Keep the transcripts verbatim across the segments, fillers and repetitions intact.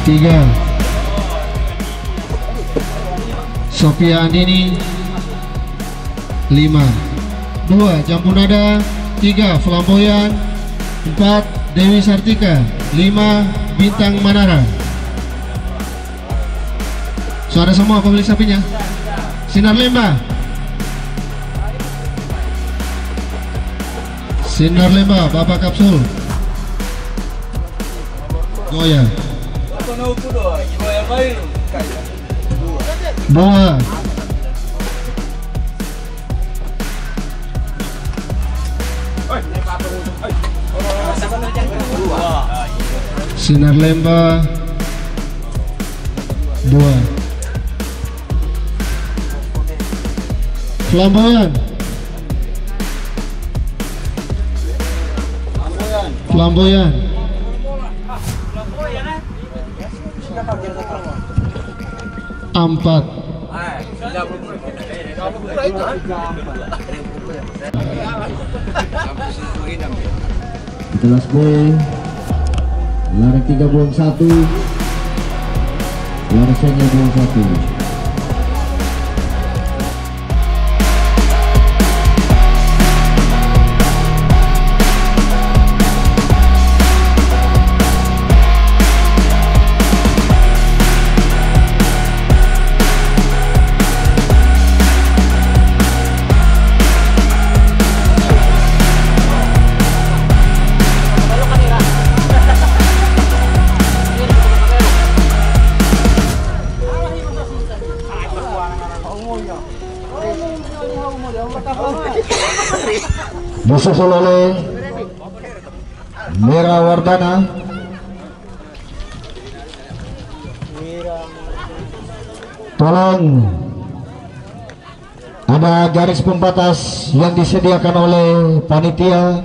tiga. Sophia Andini lima. Dua Jambu Nada. Tiga Flamboyan. Empat Dewi Sartika. Lima Bintang Manara. Suara semua pemilik sapinya. Sinar Lemba. Sinar Lemba Bapak Kapsul. Goya. Dua. Sinar Lemba dua. Flamboyan. Flamboyan. Empat. Kelas B lari tiga buang satu, lari senya buang satu. Disusul oleh Merah Wardana. Tolong, ada garis pembatas yang disediakan oleh panitia.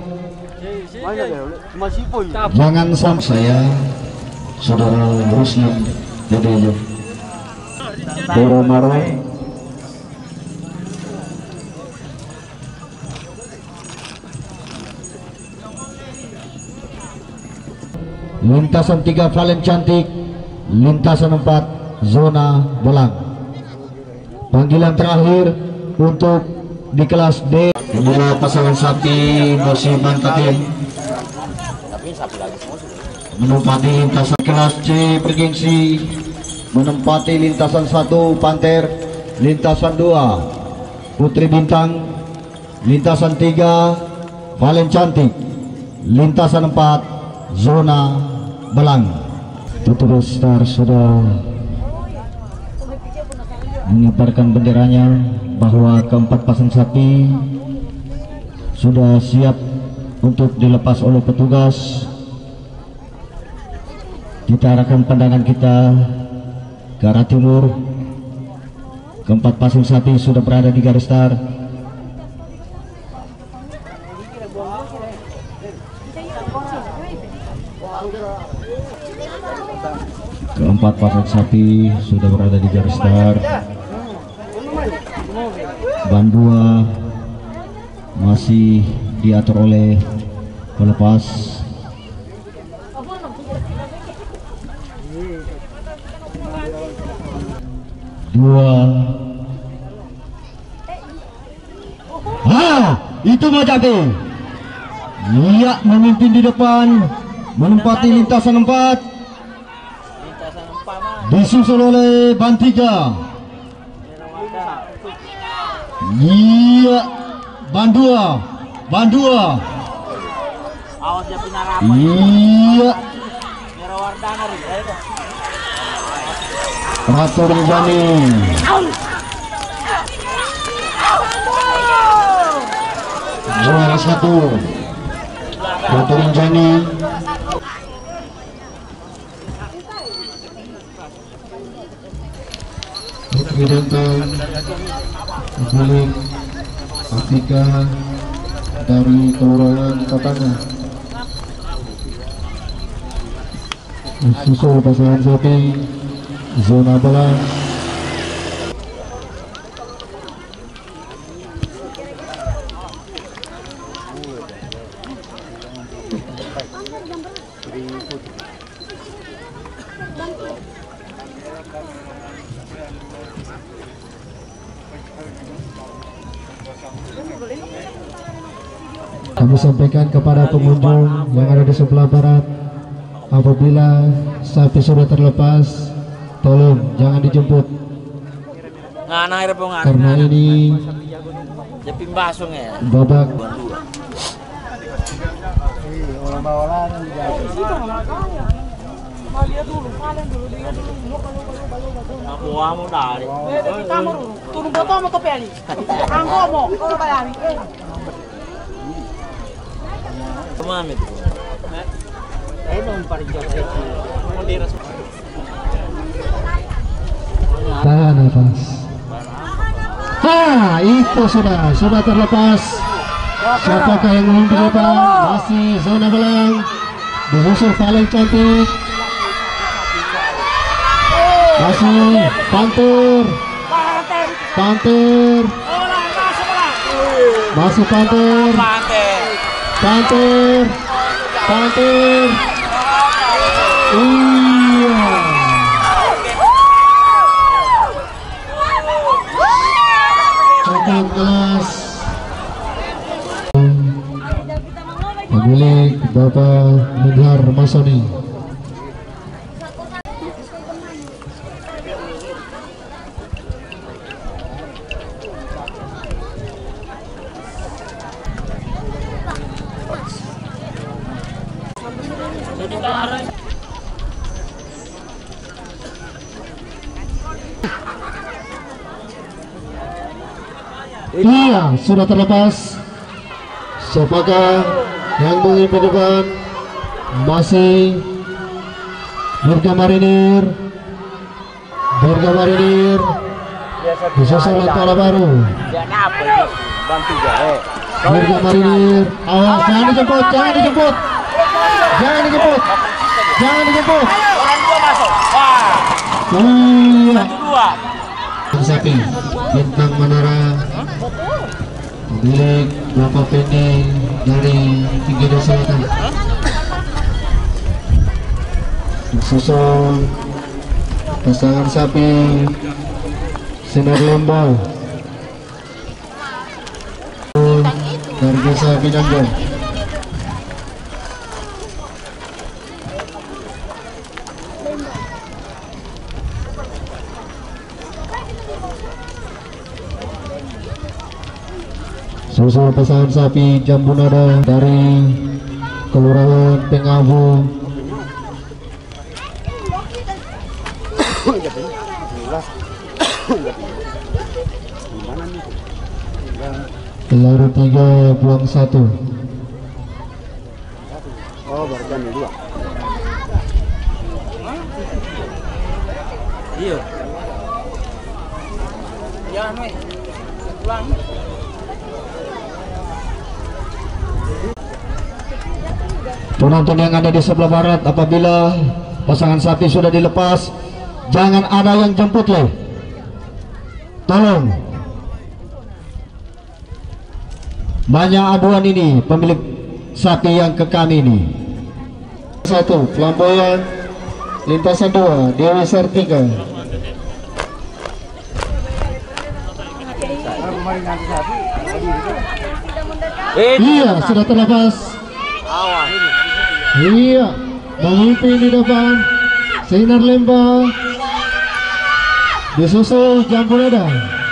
Jangan sampai saya, saudara Ruslan Dedejo Boromaro. Lintasan tiga Valen Cantik, lintasan empat Zona Belang. Panggilan terakhir untuk di kelas D. Inilah pasangan sapi bersih Bantatin menempati lintasan kelas C bergengsi, menempati lintasan satu Panter, lintasan dua Putri Bintang, lintasan tiga Valen Cantik, lintasan empat Zona Belang. Tutur Star sudah mengibarkan benderanya bahwa keempat pasang sapi sudah siap untuk dilepas oleh petugas. Kita arahkan pandangan kita ke arah timur. Keempat pasang sapi sudah berada di garis start. Keempat pasang sapi sudah berada di garis start. Ban dua masih diatur oleh pelepas. Dua. Ah, itu Majaki. Iya, memimpin di depan, menempati lintasan empat. Disusul oleh ban tiga. Iya, ban dua, ban dua. Iya. Ratur Jani. Juara satu. Ratur Jani. Bintang milik Afrika dari Kelurahan Katanga. Susul pasangan sapi Zona Belang. Kami sampaikan kepada pengunjung yang ada di sebelah barat, apabila sapi sudah terlepas, tolong jangan dijemput. Karena ini babak tahan nafas. Ha, itu sudah sudah terlepas. Siapakah yang memimpin depan? Masih zona belang. Disusul paling cantik. Masih Pantur. Pantur. Masih Pantur. Pantur. Pantur. Iya. Cukup kelas. Pemilik Bapak Mudhar Masoni. Iya, sudah terlepas. Siapakah yang memimpin depan? Masih Dirga Marinir. Dirga Marinir disusul Pala Baru. Dirga Marinir, awas, jangan dijemput, jangan dijemput, jangan dijemput, jangan dijemput. Iya. Sapi Bintang Manara milik Bapak Pendi dari Tinggi Selatan. Susul pasangan sapi Sinar Lembang dari Desa Pinanggo. Susul pasangan sapi Jambunada dari Kelurahan Pengabu. Pelari tiga buang satu. Oh, barusan dua. Iya. Ya, nih. Pulang. Penonton yang ada di sebelah barat, apabila pasangan sapi sudah dilepas, jangan ada yang jemput loh. Tolong. Banyak aduan ini pemilik sapi yang ke kami ini. Satu, Flamboyan. Lintasan dua, Dewi Sartika. Iya, sudah terlepas. Iya, memimpin di depan Sinar Lembang, disusul Jambunada.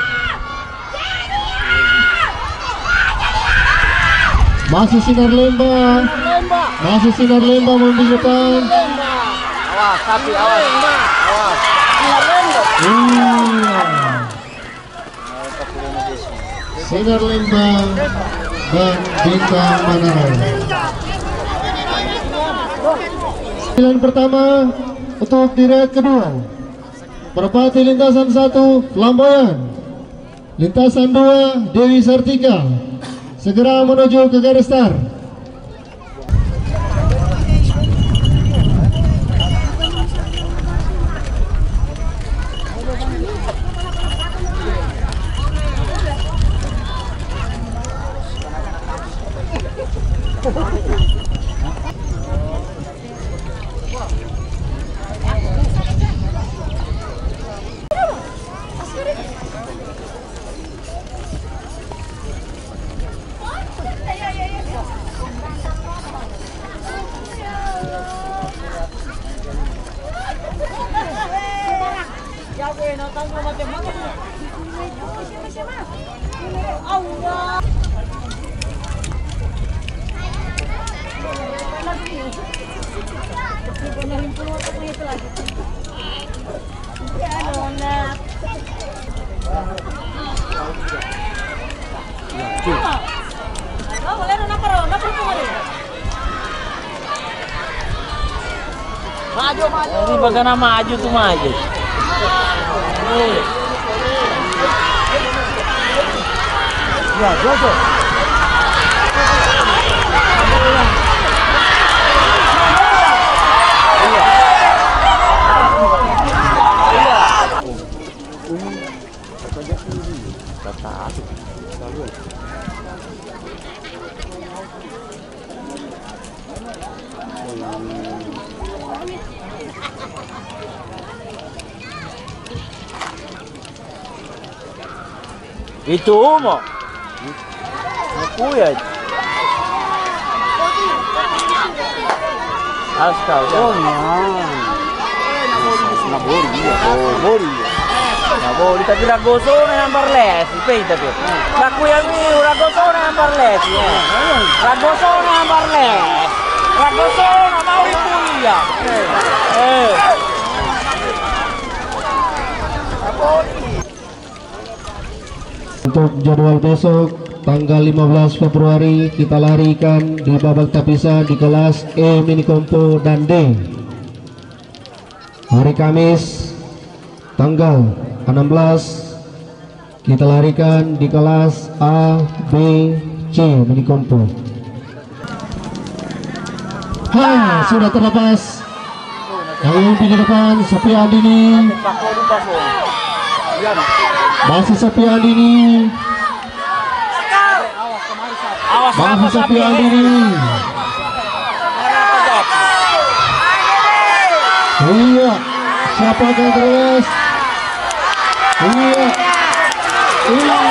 Masih Sinar Lembang, masih Sinar Lembang memimpin di depan. Awas, sapi, awas, awas. Iya. Sinar Lembang dan Bintang Manara. Pilihan pertama untuk direct kedua, Merpati lintasan satu Flamboyan, lintasan dua Dewi Sartika, segera menuju ke garis start. Maju, maju. Ini bagaimana maju tuh maju. Ya, Jojo. Itu mo. Aku ya. Astaga. Oh, Nabori ya. Nabori. Nabori tadi ragosone yang barles, peita più. La qui al mio ragosone yang barles. Ragosone yang barles. Ragosone Mauri Puglia. Eh. Untuk jadwal besok tanggal lima belas Februari kita larikan di babak terpisah di kelas E mini kompo dan D. Hari Kamis tanggal enam belas kita larikan di kelas A, B, C mini kompo. Ha, sudah terlepas. Yang di depan Sophia Andini. Masih Sophia Andini. Masih Sophia Andini. Iya, siapa yang terus? Iya, iya.